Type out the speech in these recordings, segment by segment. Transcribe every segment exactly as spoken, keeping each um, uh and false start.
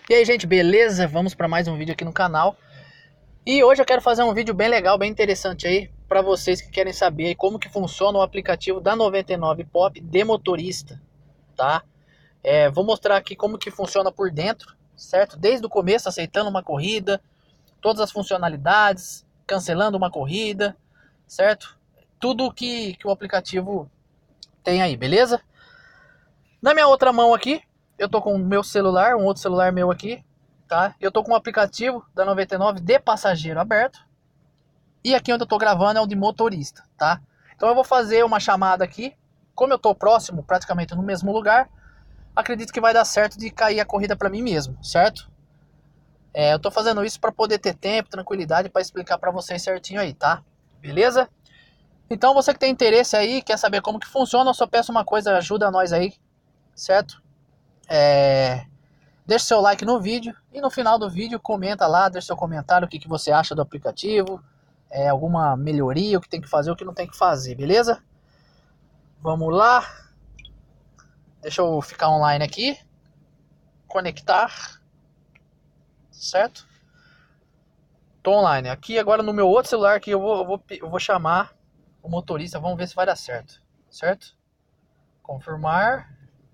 E aí, gente, beleza? Vamos para mais um vídeo aqui no canal. E hoje eu quero fazer um vídeo bem legal, bem interessante aí para vocês que querem saber aí como que funciona o aplicativo da noventa e nove Pop de motorista, tá? É, vou mostrar aqui como que funciona por dentro, certo? Desde o começo, aceitando uma corrida, todas as funcionalidades, cancelando uma corrida, certo? Tudo que, que o aplicativo tem aí, beleza? Na minha outra mão aqui, eu tô com o meu celular, um outro celular meu aqui, tá? Eu tô com o aplicativo da noventa e nove de passageiro aberto. E aqui onde eu tô gravando é o de motorista, tá? Então eu vou fazer uma chamada aqui. Como eu tô próximo, praticamente no mesmo lugar, acredito que vai dar certo de cair a corrida pra mim mesmo, certo? É, eu tô fazendo isso pra poder ter tempo, tranquilidade, pra explicar pra vocês certinho aí, tá? Beleza? Então você que tem interesse aí, quer saber como que funciona, eu só peço uma coisa, ajuda nós aí, certo? É... Deixe seu like no vídeo e no final do vídeo comenta lá, deixa seu comentário o que, que você acha do aplicativo, é, alguma melhoria, o que tem que fazer, o que não tem que fazer, beleza? Vamos lá. Deixa eu ficar online aqui. Conectar. Certo? Tô online. Aqui agora no meu outro celular aqui eu vou, eu vou, eu vou chamar o motorista, vamos ver se vai dar certo. Certo? Confirmar.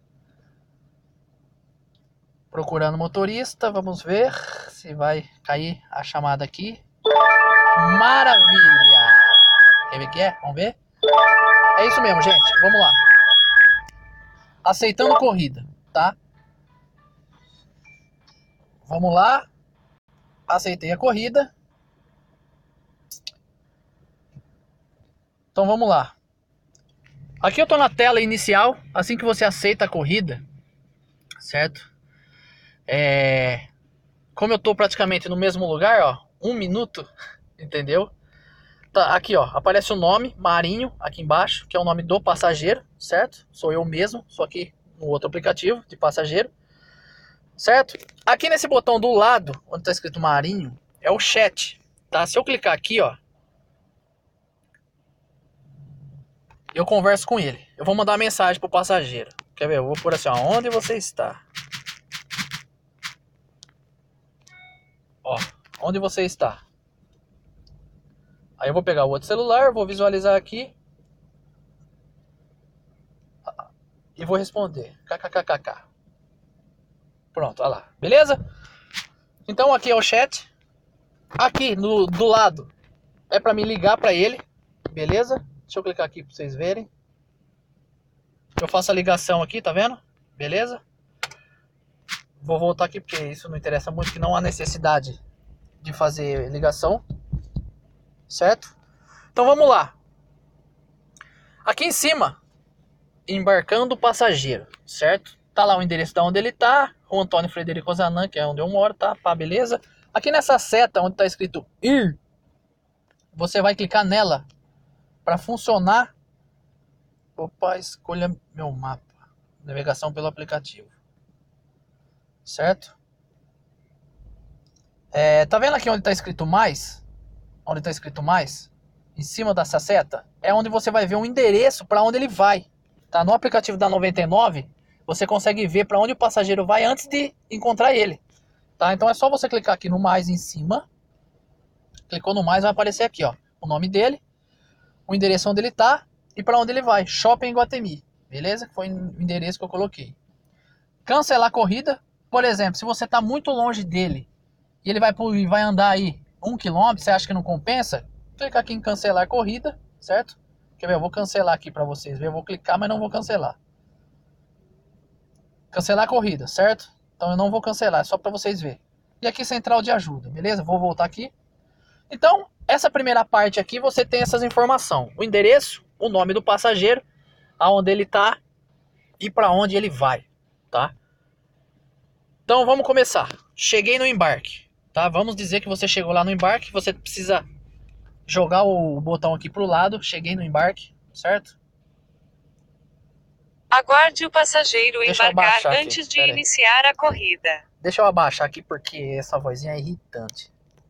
Procurando motorista, vamos ver se vai cair a chamada aqui. Maravilha! Quer ver que é? Vamos ver? É isso mesmo, gente. Vamos lá. Aceitando corrida, tá? Vamos lá. Aceitei a corrida. Então vamos lá. Aqui eu tô na tela inicial. Assim que você aceita a corrida, certo? É... Como eu tô praticamente no mesmo lugar, ó, um minuto, entendeu? Tá, aqui ó, aparece o nome, Marinho, aqui embaixo, que é o nome do passageiro, certo? Sou eu mesmo, só aqui no outro aplicativo de passageiro, certo? Aqui nesse botão do lado, onde tá escrito Marinho, é o chat, tá? Se eu clicar aqui, ó, eu converso com ele. Eu vou mandar uma mensagem pro passageiro. Quer ver? Eu vou por assim, ó, onde você está? Ó, onde você está? Aí eu vou pegar o outro celular, vou visualizar aqui e vou responder. Kkkk. Pronto, olha lá. Beleza? Então aqui é o chat. Aqui no, do lado é para me ligar para ele. Beleza? Deixa eu clicar aqui para vocês verem. Eu faço a ligação aqui, tá vendo? Beleza? Vou voltar aqui porque isso não interessa muito, que não há necessidade de fazer ligação. Certo? Então vamos lá. Aqui em cima, embarcando o passageiro, certo? Tá lá o endereço de onde ele tá, o Antônio Frederico Zanan, que é onde eu moro, tá? Pá, beleza? Aqui nessa seta onde tá escrito ir, você vai clicar nela para funcionar. Opa, escolha meu mapa. Navegação pelo aplicativo. Certo? É, tá vendo aqui onde tá escrito mais? Onde tá escrito mais? Em cima dessa seta é onde você vai ver um endereço para onde ele vai. Tá? No aplicativo da noventa e nove, você consegue ver para onde o passageiro vai antes de encontrar ele. Tá? Então é só você clicar aqui no mais em cima. Clicou no mais, vai aparecer aqui, ó, o nome dele, o endereço onde ele tá e para onde ele vai. Shopping Iguatemi. Beleza? Foi o endereço que eu coloquei. Cancelar a corrida. Por exemplo, se você tá muito longe dele e ele vai, vai andar aí um quilômetro, você acha que não compensa? Clica aqui em cancelar a corrida, certo? Quer ver? Eu vou cancelar aqui para vocês ver. Eu vou clicar, mas não vou cancelar. Cancelar a corrida, certo? Então eu não vou cancelar, é só para vocês verem. E aqui central de ajuda, beleza? Vou voltar aqui. Então, essa primeira parte aqui você tem essas informações. O endereço, o nome do passageiro, aonde ele tá e para onde ele vai, tá? Então vamos começar. Cheguei no embarque, tá? Vamos dizer que você chegou lá no embarque, você precisa jogar o botão aqui pro lado. Cheguei no embarque, certo? Aguarde o passageiro embarcar antes de iniciar a corrida. Deixa eu abaixar aqui porque essa vozinha é irritante.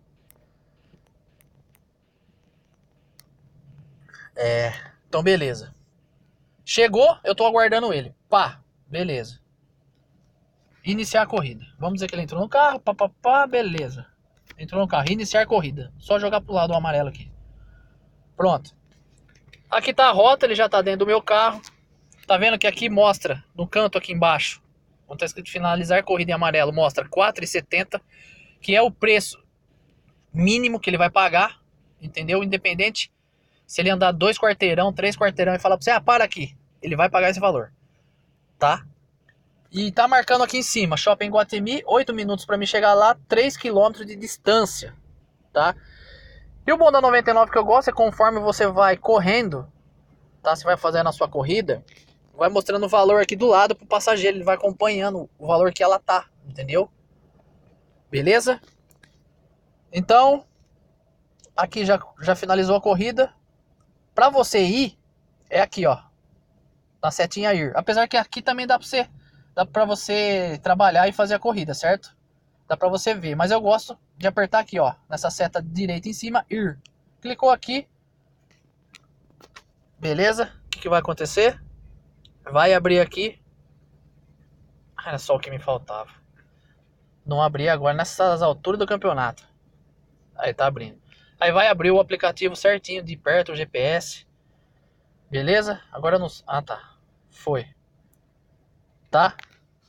É, então beleza. Chegou, eu tô aguardando ele. Pá, beleza. iniciar a corrida. Vamos dizer que ele entrou no carro, papapá, beleza. Entrou no carro, iniciar a corrida. Só jogar pro lado o amarelo aqui. Pronto. Aqui tá a rota, ele já tá dentro do meu carro. Tá vendo que aqui mostra, no canto aqui embaixo, onde tá escrito finalizar corrida em amarelo, mostra quatro reais e setenta centavos, que é o preço mínimo que ele vai pagar, entendeu? Independente se ele andar dois quarteirão, três quarteirão e falar pra você, ah, para aqui, ele vai pagar esse valor, tá? E tá marcando aqui em cima, Shopping Iguatemi, oito minutos pra me chegar lá, três quilômetros de distância, tá? E o bom da noventa e nove que eu gosto é conforme você vai correndo, tá? Você vai fazendo a sua corrida, vai mostrando o valor aqui do lado pro passageiro, ele vai acompanhando o valor que ela tá, entendeu? Beleza? Então, aqui já, já finalizou a corrida. Pra você ir, é aqui, ó, na setinha ir. Apesar que aqui também dá pra você, dá pra você trabalhar e fazer a corrida, certo? Dá pra você ver, mas eu gosto de apertar aqui, ó, nessa seta direita em cima, ir. Clicou aqui. Beleza? O que, que vai acontecer? Vai abrir aqui. Era só o que me faltava. Não abri agora nessas alturas do campeonato. Aí tá abrindo. Aí vai abrir o aplicativo certinho de perto, o G P S. Beleza? Agora não... Ah, tá. Foi. Tá?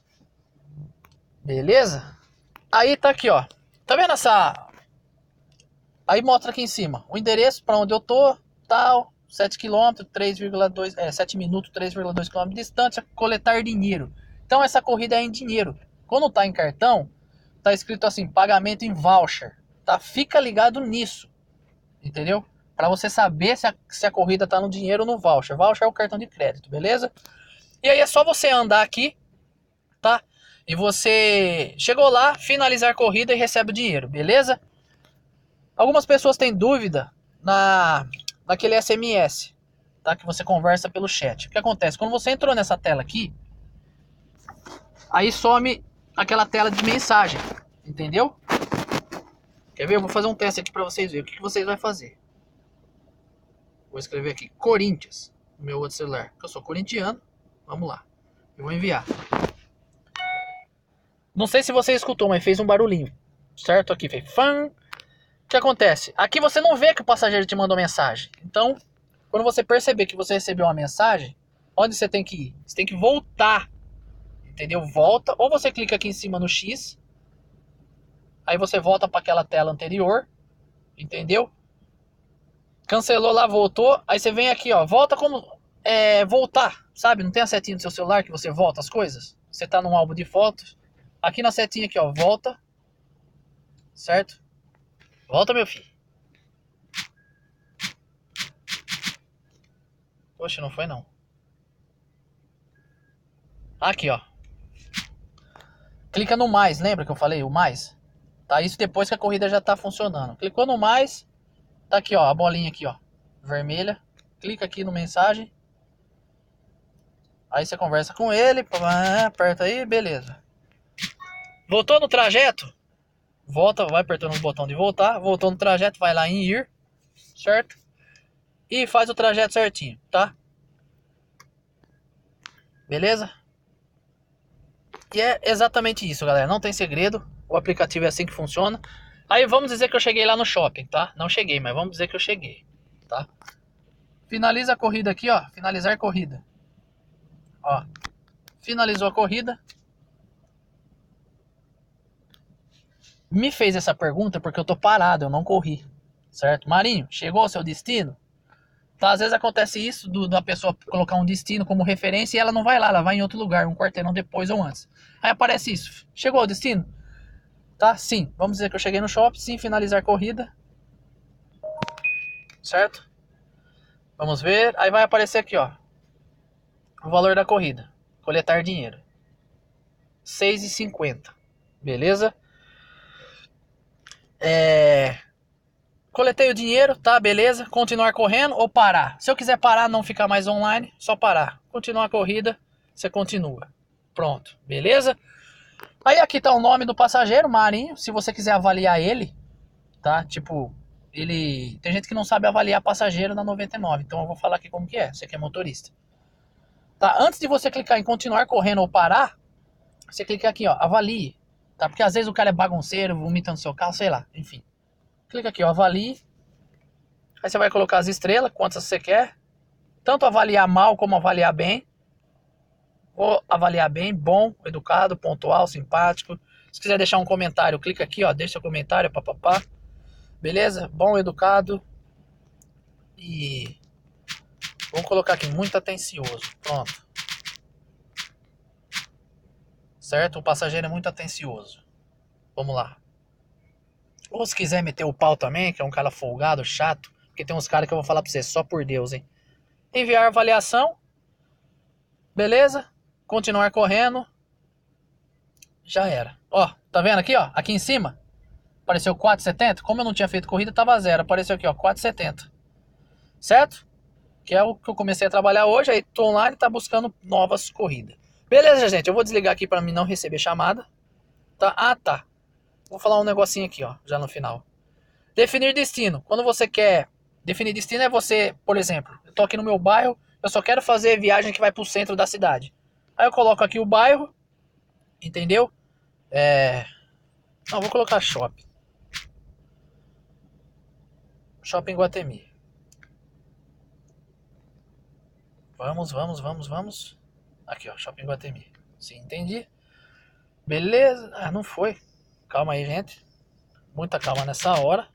Beleza? Aí tá aqui, ó. Tá vendo essa... Aí mostra aqui em cima o endereço pra onde eu tô, tal... sete quilômetros, três vírgula dois, é, sete minutos, três vírgula dois quilômetros de distância, coletar dinheiro. Então essa corrida é em dinheiro. Quando tá em cartão, tá escrito assim, pagamento em voucher. Tá? Fica ligado nisso. Entendeu? Para você saber se a, se a corrida tá no dinheiro ou no voucher. Voucher é o cartão de crédito, beleza? E aí é só você andar aqui, tá? E você chegou lá, finalizar a corrida e recebe o dinheiro, beleza? Algumas pessoas têm dúvida na... naquele S M S, tá? Que você conversa pelo chat. O que acontece? Quando você entrou nessa tela aqui, aí some aquela tela de mensagem, entendeu? Quer ver? Eu vou fazer um teste aqui pra vocês verem. O que, que vocês vão fazer? Vou escrever aqui, Corinthians, no meu outro celular. Eu sou corintiano. Vamos lá. Eu vou enviar. Não sei se você escutou, mas fez um barulhinho. Certo? Aqui fez fã. O que acontece? Aqui você não vê que o passageiro te mandou mensagem. Então, quando você perceber que você recebeu uma mensagem, onde você tem que ir? Você tem que voltar. Entendeu? Volta. Ou você clica aqui em cima no X. Aí você volta para aquela tela anterior. Entendeu? Cancelou lá, voltou. Aí você vem aqui, ó. Volta como... É, voltar. Sabe? Não tem a setinha do seu celular que você volta as coisas? Você tá num álbum de fotos. Aqui na setinha aqui, ó. Volta. Certo? Volta, meu filho. Poxa, não foi não. Aqui, ó. Clica no mais, lembra que eu falei? O mais. Tá? Isso depois que a corrida já tá funcionando. Clicou no mais. Tá aqui, ó. A bolinha aqui, ó. Vermelha. Clica aqui no mensagem. Aí você conversa com ele. Aperta aí, beleza. Voltou no trajeto? Volta, vai apertando o botão de voltar. Voltou no trajeto, vai lá em ir. Certo? E faz o trajeto certinho, tá? Beleza? E é exatamente isso, galera. Não tem segredo. O aplicativo é assim que funciona. Aí vamos dizer que eu cheguei lá no shopping, tá? Não cheguei, mas vamos dizer que eu cheguei, tá? Finaliza a corrida aqui, ó. Finalizar corrida. Ó. Finalizou a corrida. Me fez essa pergunta porque eu tô parado, eu não corri. Certo? Marinho, chegou ao seu destino? Tá, às vezes acontece isso do, da pessoa colocar um destino como referência e ela não vai lá, ela vai em outro lugar, um quarteirão depois ou antes. Aí aparece isso. Chegou ao destino? Tá? Sim. Vamos dizer que eu cheguei no shopping, sim, finalizar corrida. Certo? Vamos ver. Aí vai aparecer aqui, ó. O valor da corrida. Coletar dinheiro. seis e cinquenta. Beleza? É... Coletei o dinheiro, tá? Beleza. Continuar correndo ou parar. Se eu quiser parar, não ficar mais online, só parar. Continuar a corrida, você continua. Pronto. Beleza? Aí aqui tá o nome do passageiro, Marinho. Se você quiser avaliar ele, tá? Tipo, ele... Tem gente que não sabe avaliar passageiro na noventa e nove. Então eu vou falar aqui como que é. Você que é motorista. Tá? Antes de você clicar em continuar correndo ou parar, Você clica aqui, ó, avalie, tá? Porque às vezes o cara é bagunceiro, vomita no seu carro, sei lá, enfim. Clica aqui, ó, avalie. Aí você vai colocar as estrelas, quantas você quer. Tanto avaliar mal como avaliar bem. Vou avaliar bem, bom, educado, pontual, simpático. Se quiser deixar um comentário, clica aqui, ó, deixa comentário, papapá. Beleza? Bom, educado. E vou colocar aqui, muito atencioso. Pronto. Certo? O passageiro é muito atencioso. Vamos lá. Ou se quiser meter o pau também, que é um cara folgado, chato. Porque tem uns caras que eu vou falar pra você, só por Deus, hein? Enviar avaliação. Beleza? Continuar correndo. Já era. Ó, tá vendo aqui, ó? Aqui em cima. Apareceu quatro e setenta. Como eu não tinha feito corrida, tava zero. Apareceu aqui, ó, quatro e setenta. Certo? Que é o que eu comecei a trabalhar hoje. Aí tô online e tá buscando novas corridas. Beleza, gente? Eu vou desligar aqui pra mim não receber chamada. Tá? Ah, tá. Vou falar um negocinho aqui, ó, já no final. Definir destino. Quando você quer definir destino é você, por exemplo, eu tô aqui no meu bairro, eu só quero fazer viagem que vai pro centro da cidade. Aí eu coloco aqui o bairro, entendeu? É... Não, vou colocar shopping. Shopping Guatemi. Vamos, vamos, vamos, vamos. Aqui, ó, Shopping Guatemi. Sim, entendi. Beleza. Ah, não foi. Calma aí, gente. Muita calma nessa hora.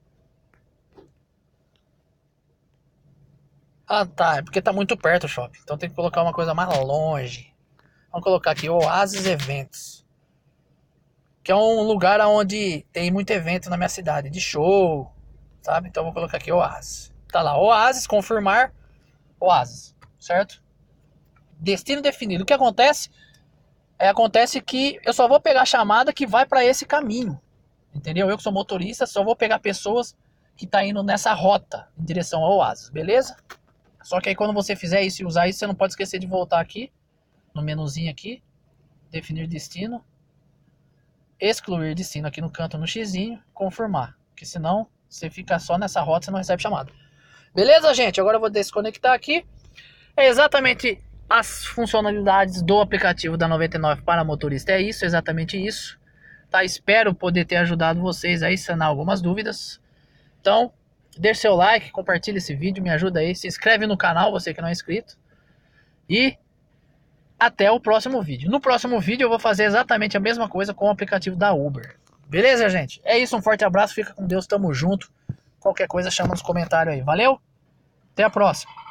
Ah, tá. É porque tá muito perto o shopping. Então tem que colocar uma coisa mais longe. Vamos colocar aqui Oasis Eventos. Que é um lugar onde tem muito evento na minha cidade. De show. Sabe? Então vou colocar aqui Oasis. Tá lá. Oasis, confirmar. Oasis. Certo? Destino definido. O que acontece? É, acontece que eu só vou pegar a chamada que vai para esse caminho. Entendeu? Eu que sou motorista, só vou pegar pessoas que tá indo nessa rota em direção ao Oasis, beleza? Só que aí quando você fizer isso e usar isso, você não pode esquecer de voltar aqui, no menuzinho aqui, definir destino, excluir destino aqui no canto no xizinho, confirmar, porque senão você fica só nessa rota e você não recebe chamada. Beleza, gente? Agora eu vou desconectar aqui. É exatamente as funcionalidades do aplicativo da noventa e nove para motorista, é isso, exatamente isso. Tá? Espero poder ter ajudado vocês a sanar algumas dúvidas. Então, deixe seu like, compartilhe esse vídeo, me ajuda aí, se inscreve no canal, você que não é inscrito. E até o próximo vídeo. No próximo vídeo eu vou fazer exatamente a mesma coisa com o aplicativo da Uber. Beleza, gente? É isso, um forte abraço, fica com Deus, tamo junto. Qualquer coisa chama nos comentários aí. Valeu? Até a próxima.